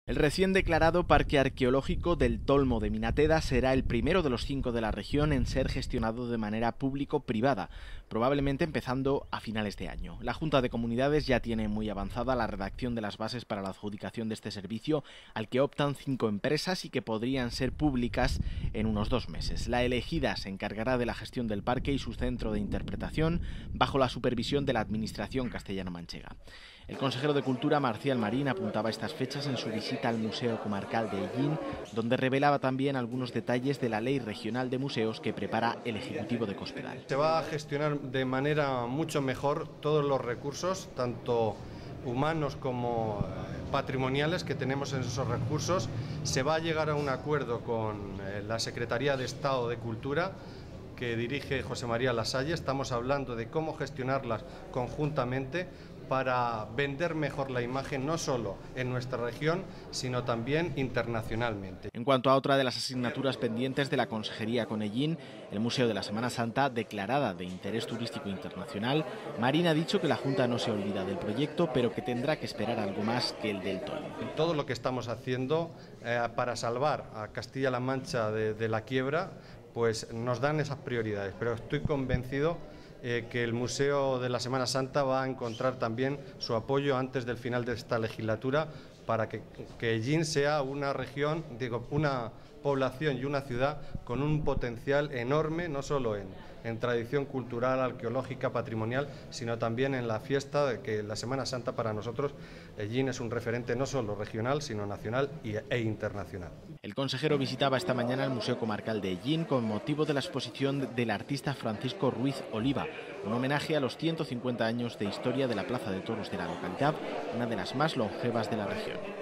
El recién declarado Parque Arqueológico del Tolmo de Minateda será el primero de los 5 de la región en ser gestionado de manera público-privada, probablemente empezando a finales de año. La Junta de Comunidades ya tiene muy avanzada la redacción de las bases para la adjudicación de este servicio, al que optan 5 empresas y que podrían ser públicas en unos 2 meses. La elegida se encargará de la gestión del parque y su centro de interpretación, bajo la supervisión de la Administración castellano-manchega. El consejero de Cultura, Marcial Marín, apuntaba estas fechas en su visita al Museo Comarcal de Ellín, donde revelaba también algunos detalles de la Ley Regional de Museos que prepara el Ejecutivo de Cospedal. Se va a gestionar de manera mucho mejor todos los recursos, tanto humanos como patrimoniales que tenemos en esos recursos. Se va a llegar a un acuerdo con la Secretaría de Estado de Cultura, que dirige José María Lasalle. Estamos hablando de cómo gestionarlas conjuntamente para vender mejor la imagen, no solo en nuestra región, sino también internacionalmente. En cuanto a otra de las asignaturas pendientes de la Consejería con Ellín, el Museo de la Semana Santa, declarada de interés turístico internacional, Marín ha dicho que la Junta no se olvida del proyecto, pero que tendrá que esperar algo más que el del Tolmo. Todo lo que estamos haciendo para salvar a Castilla-La Mancha de la quiebra, pues nos dan esas prioridades, pero estoy convencido que el Museo de la Semana Santa va a encontrar también su apoyo antes del final de esta legislatura para que Ellín sea una región, una población y una ciudad con un potencial enorme, no solo en tradición cultural, arqueológica, patrimonial, sino también en la fiesta, de que la Semana Santa para nosotros, Ellín es un referente no solo regional, sino nacional e internacional. El consejero visitaba esta mañana el Museo Comarcal de Ellín con motivo de la exposición del artista Francisco Ruiz Oliva, un homenaje a los 150 años de historia de la Plaza de Toros de la localidad, una de las más longevas de la región.